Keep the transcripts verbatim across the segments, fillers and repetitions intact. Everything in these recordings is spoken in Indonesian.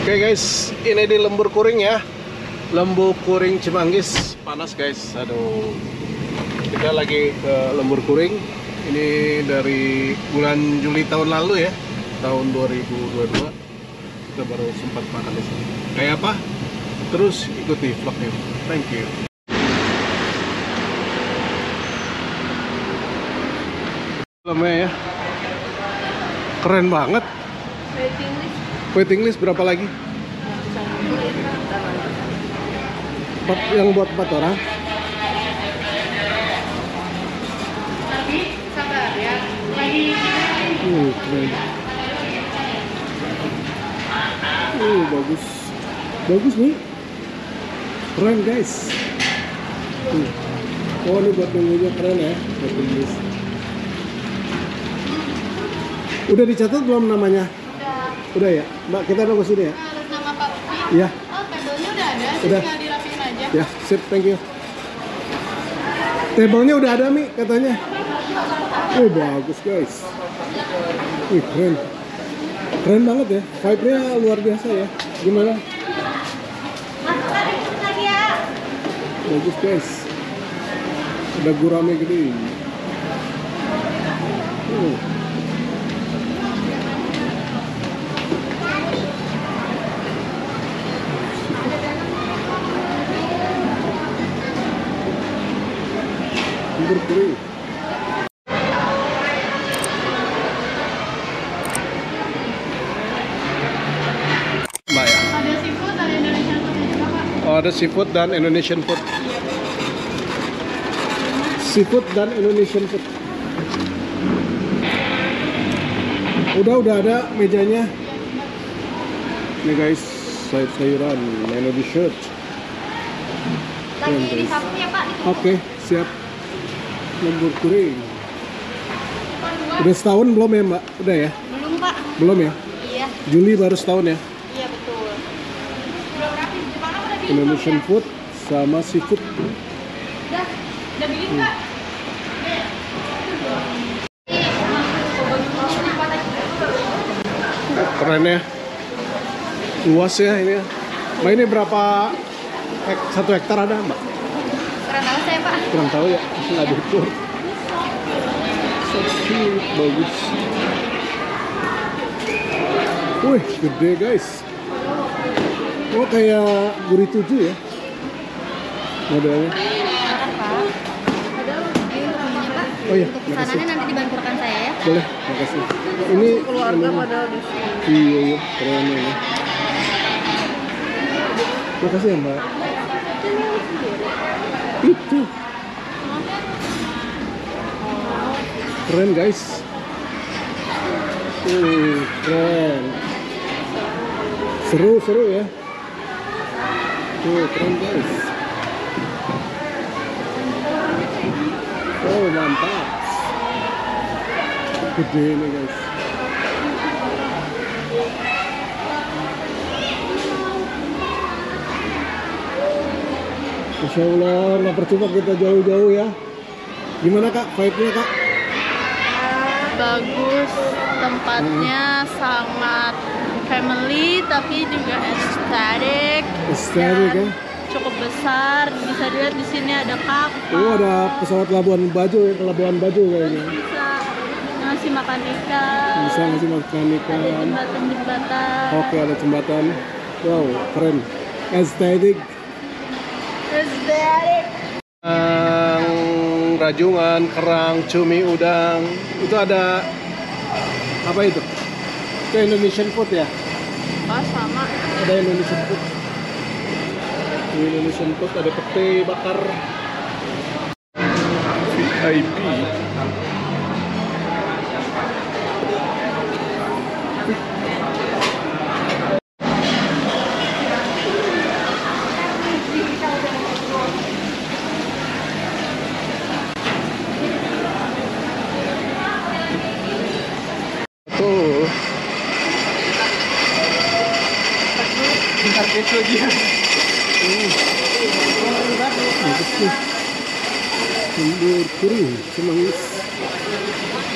Oke guys, ini di Lembur Kuring ya. Lembur Kuring Cimanggis. Panas guys, aduh. Kita lagi ke Lembur Kuring. Ini dari bulan Juli tahun lalu ya, tahun dua ribu dua puluh dua. Kita baru sempat makan di sini. Kayak apa? Terus ikuti vlognya. Thank you. Filmnya ya, keren banget. Waiting list. Waiting list berapa lagi? Empat, yang buat empat orang. Lagi sabar ya. Lagi. Uh, keren. Uh, bagus. Bagus nih. Keren guys. Uh. Oh, ini buat nunggunya keren ya. Waiting list. Udah dicatat belum namanya? Udah. Udah ya? Mbak, kita nunggu sini ya? Harus nama Pak Upi. Iya. Oh, kabelnya udah ada. Udah. Tinggal dirapiin aja. Ya, sip, thank you. Table-nya udah ada, Mi, katanya. Oh, bagus, guys. Wih, keren. Keren banget ya. Vibe-nya luar biasa ya. Gimana? Bagus, guys. Ada gurame gede. Oh. Lembur Kuring. Mbak ya? Ada seafood, ada Indonesian food juga, Pak. Oh, ada seafood dan Indonesian food. Seafood dan Indonesian food. Udah, udah ada mejanya. Nih guys, sayur-sayuran Indonesia. Lagi di samping ya, Pak. Oke, siap. Lembur Kuring. Udah setahun belum ya, Mbak? Udah ya? Belum, Pak. Belum ya? Iya. Juli baru setahun ya? Iya, betul. Udah rapi di mana udah bikin Indonesian ya? food sama seafood. Udah. Udah bikin, Hmm. Pak. Keren ya. Luas ya ini. Mbak, ini berapa hek, satu hektar ada, Mbak? Kurang tahu saya, Pak. Kurang tahu ya, nggak diukur. So cute, bagus. Wih, gede guys. Oh, kayak gurih tujuh ya modelnya. Silakan, Pak. Ada ini menunya, Pak. Oh iya, Untuk makasih. pesanannya nanti dibantu rekan saya ya. Boleh, makasih. Ini Keluarga ini- pada di sini. Iya, iya, keren ini. Makasih ya, Mbak. Itu keren guys. Uh, keren. Seru, seru ya. Tuh, keren guys. Oh, mantap. Gede nih guys. Masya Allah, nggak percuma kita jauh-jauh ya. Gimana Kak, vibe-nya Kak? Bagus, tempatnya sangat family tapi juga estetik. Estetik dan ya. cukup besar. Bisa dilihat di sini ada kapal. Oh, ada pesawat Labuan Bajo ya, ke Labuan Bajo kayaknya. Bisa ngasih makan ikan. Bisa ngasih makan ikan. Ada jembatan-jembatan. Oke, ada jembatan. Wow, keren. Estetik. Estetik. Kerang, rajungan, kerang, cumi, udang. Itu ada apa itu? Itu Indonesian food ya? Oh, sama. Ada Indonesian food. Ini Indonesian food, ada pete bakar. V I P. Tuh. Bentar keco dia. Hmm. Bagus nih. Lembur Kuring Cimanggis.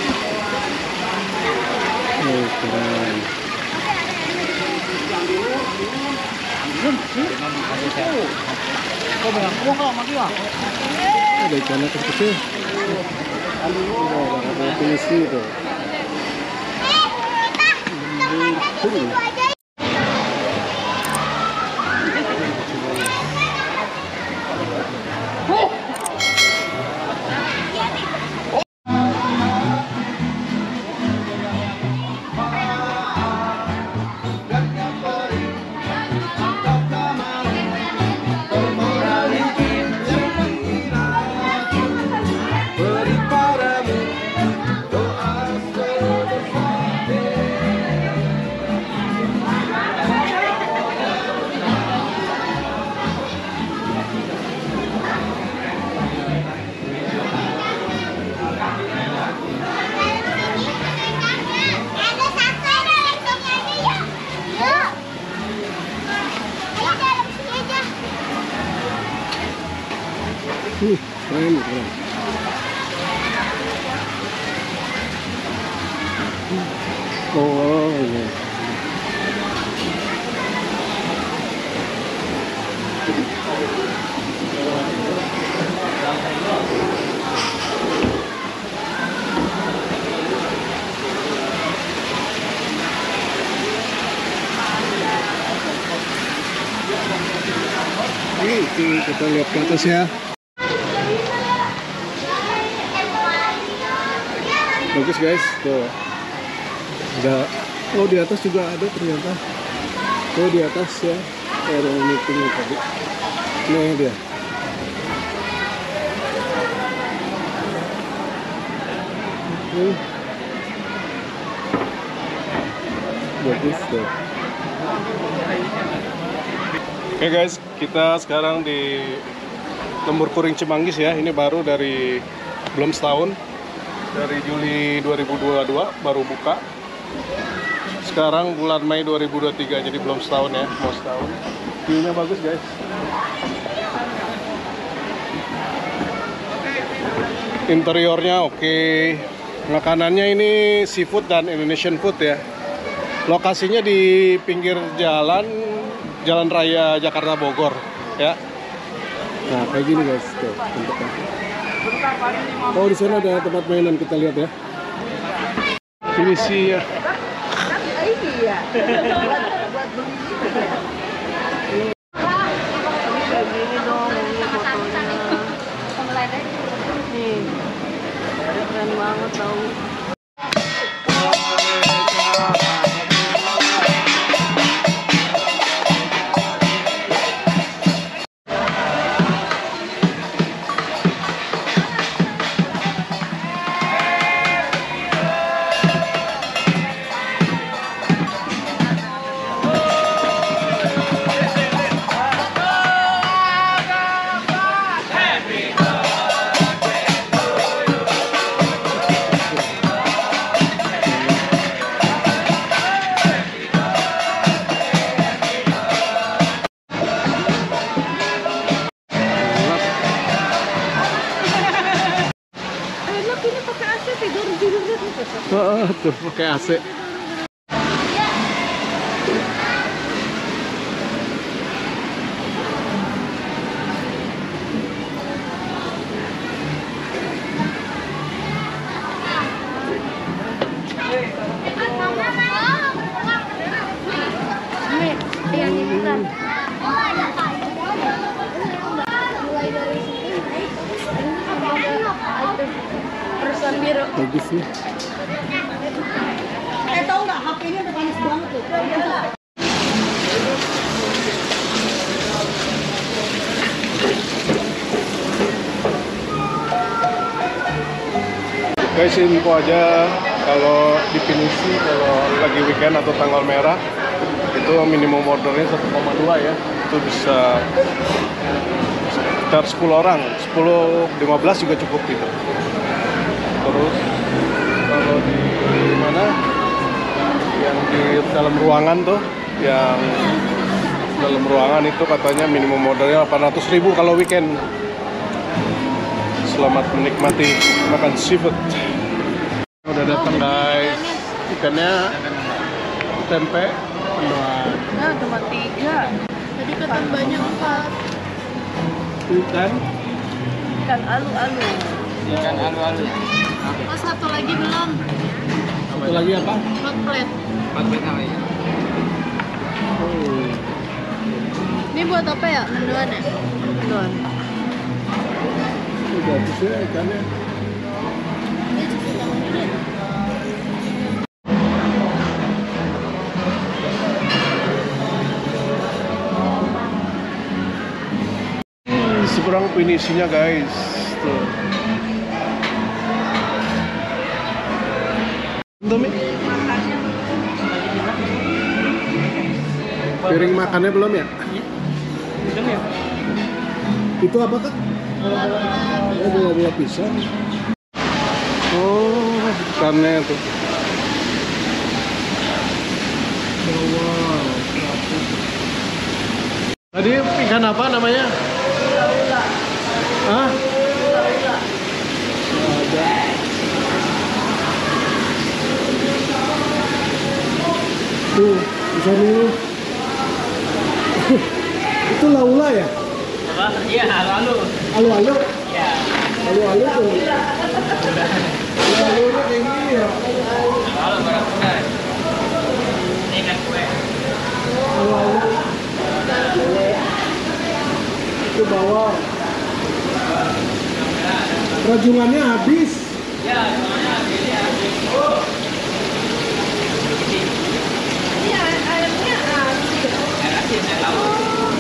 Oh, keren. Ada ikan kecil. Ada pinisi itu. Uh, keren, keren. Oh, iya. Ini kita lihat ke atas ya. Bagus guys, tuh. Ada, oh di atas juga ada ternyata. Oh di atas ya, ada meeting tadi. Nah dia. Hmm. Bagus tuh. Oke guys, kita sekarang di Lembur Kuring Cimanggis ya. Ini baru dari belum setahun. Dari Juli dua ribu dua puluh dua baru buka. Sekarang bulan Mei dua ribu dua puluh tiga, jadi belum setahun ya, mau setahun. View-nya bagus guys. Interiornya oke. Makanannya ini seafood dan Indonesian food ya. Lokasinya di pinggir jalan Jalan Raya Jakarta Bogor ya. Nah kayak gini guys tuh bentuknya. Oh di sana ada tempat mainan, kita lihat ya. Ini sih ya. Iya. Buat beli. Kayak gini dong ini fotonya. Nih. Keren banget tau. Oh, tuh pakai A C. Bagus sih. Eh tau nggak H P-nya udah panas banget tuh. Guys, info aja kalau di Pinisi kalau lagi weekend atau tanggal merah itu minimum ordernya satu koma dua ya. Itu bisa sekitar sepuluh orang, sepuluh lima belas juga cukup gitu. Terus kalau di mana yang di dalam ruangan tuh, yang dalam ruangan itu katanya minimum ordernya delapan ratus ribu kalau weekend. Selamat menikmati makan seafood. Udah datang guys, ikannya tempe mendoan. Nah, cuma tiga. Tadi ketambahannya empat. Ikan. Ikan alu-alu. Ikan alu-alu. Oh, satu lagi belum. Satu lagi apa? Hot plate. Empat plate namanya. Oh. Ini buat apa ya? Mendoan ya? Mendoan. Ini bagus ya ikannya. Hmm, seberang finishnya guys. Tuh. Belum ya? Piring makannya belum ya? Belum ya? Itu apa kak? Oh, bola-bola pisang. Oh, ikannya tuh. Oh, wow. Tadi ikan apa namanya? Hah? Ada. Tuh, bisa dulu. Itu laula ya? Apa? Iya, alu-alu. Alu-alu? Iya. Alu-alu tuh. Alu-alu tuh kayak gini ya? Alu-alu barang benar. Ini kan kue. Alu-alu. Itu bawang. Rajungannya habis. Ya, semuanya habis ya. Ini airnya asin. Air asin, air laut.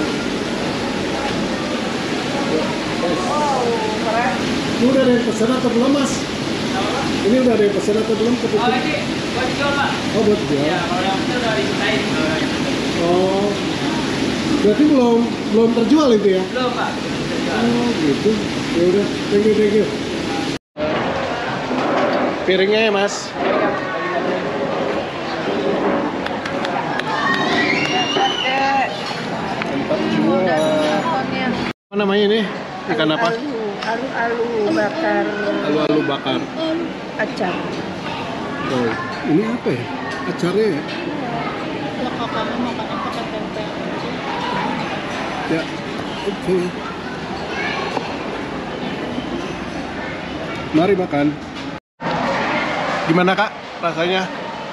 Wow, keren. Ini udah ada yang pesan atau belum mas? Ini udah ada yang pesan atau belum? Oh, ini buat dijual, Pak. Oh buat dia. Ya, kalau yang itu udah disudahin. Kalau yang itu. Oh, berarti belum belum terjual itu ya? Belum, Pak. Oh gitu. Ya udah, thank you thank you. Piringnya ya mas. Tempat jual. Apa namanya ini? Ikan apa? Alu-alu bakar Alu-alu bakar. acar. Oh, ini apa ya? Acarnya ya? Ya kakaknya makannya pakai tempe. Ya, oke. Mari makan. Gimana kak rasanya?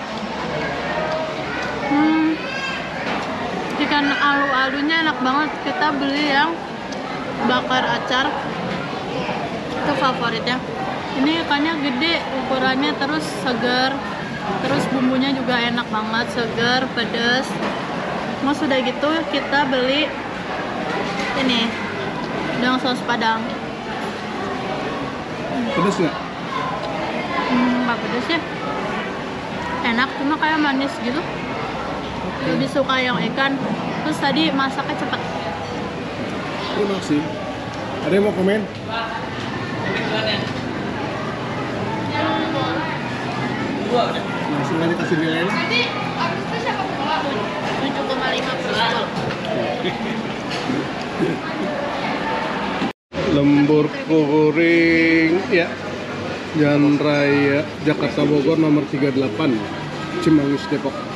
Hmm, ikan alu-alunya enak banget. Kita beli yang bakar acar, itu favoritnya. Ini ikannya gede ukurannya, terus segar, terus bumbunya juga enak banget, segar, pedas. Mau sudah gitu kita beli ini dengan saus padang. Pedas nggak? Hmm, nggak pedas ya, enak, cuma kayak manis gitu. Lebih suka yang ikan. Terus tadi masaknya cepet. Terima kasih. Ada yang mau komen? Dua udah. Langsung aja kasih nilai. tujuh koma lima persen. Lembur kuring ya, Jalan Raya Jakarta Bogor nomor tiga puluh delapan, Cimanggis Depok.